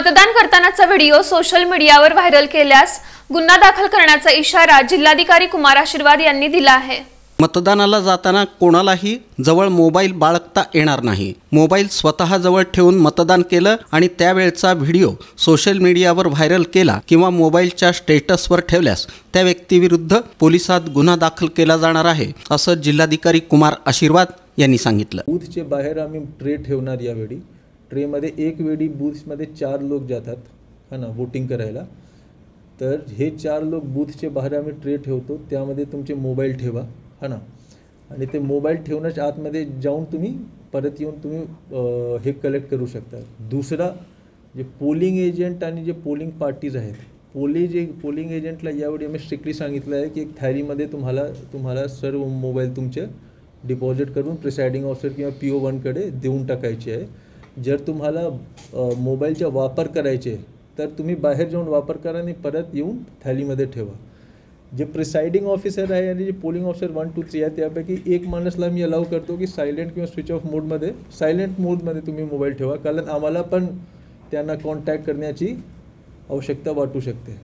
मतदान करतानाचा video social मीडियावर व्हायरल केल्यास गुन्हा दाखल करण्याचा इशारा जिल्हाधिकारी कुमार आशीर्वाद यांनी दिला आहे। मतदानाला जाताना कोणालाही जवळ मोबाईल बाळगता येणार नाही। मोबाईल स्वतः जवळ ठेवून मतदान केलं आणि त्यावेळचा व्हिडिओ सोशल मीडियावर व्हायरल केला किंवा मोबाईलच्या स्टेटसवर ठेवल्यास त्या व्यक्तीविरुद्ध पोलिसात गुन्हा दाखल केला जाणार आहे, असं जिल्हाधिकारी कुमार आशीर्वाद यांनी सांगितलं। बूथचे बाहेर आम्ही ट्रे ठेवणार। यावेळी ट्रेमध्ये एक वेळी बूथमध्ये 4 लोक जातात हां ना वोटिंग करायला। तर हे 4 लोक बूथचे बाहेर आम्ही ट्रे ठेवतो, त्यामध्ये तुमचे मोबाईल ठेवा हां ना, आणि ते मोबाईल ठेवण्याच्या आतमध्ये जाऊन तुम्ही परत येऊन तुम्ही हे कलेक्ट करू शकता। दुसरा, जे पोलिंग एजंट आणि जे पोलिंग पार्टीज आहेत, पोलिंग एजंटला यावेळी आम्ही स्ट्रिक्टली सांगितलं आहे की एक थैलीमध्ये तुम्हाला सर्व मोबाईल तुमचे डिपॉझिट करून प्रिसाइडिंग ऑफिसर किंवा PO1कडे देऊन टाकायचे आहे। जर तुम्हाला मोबाईलचा वापर करायचे तर तुम्ही बाहेर जाऊन वापर करा आणि परत येऊन थैलीमध्ये ठेवा। जे प्रिसाइडिंग ऑफिसर आहे आणि जे पोलिंग ऑफिसर 1, 2, 3 आहे, त्यापैकी एक माणसाला मी अलाउ करतो की सायलेंट किंवा स्विच ऑफ मोडमध्ये सायलेंट मोडमध्ये तुम्ही मोबाईल ठेवा, कारण आम्हाला पण त्यांना कॉन्टॅक्ट करण्याची आवश्यकता वाटू शकते।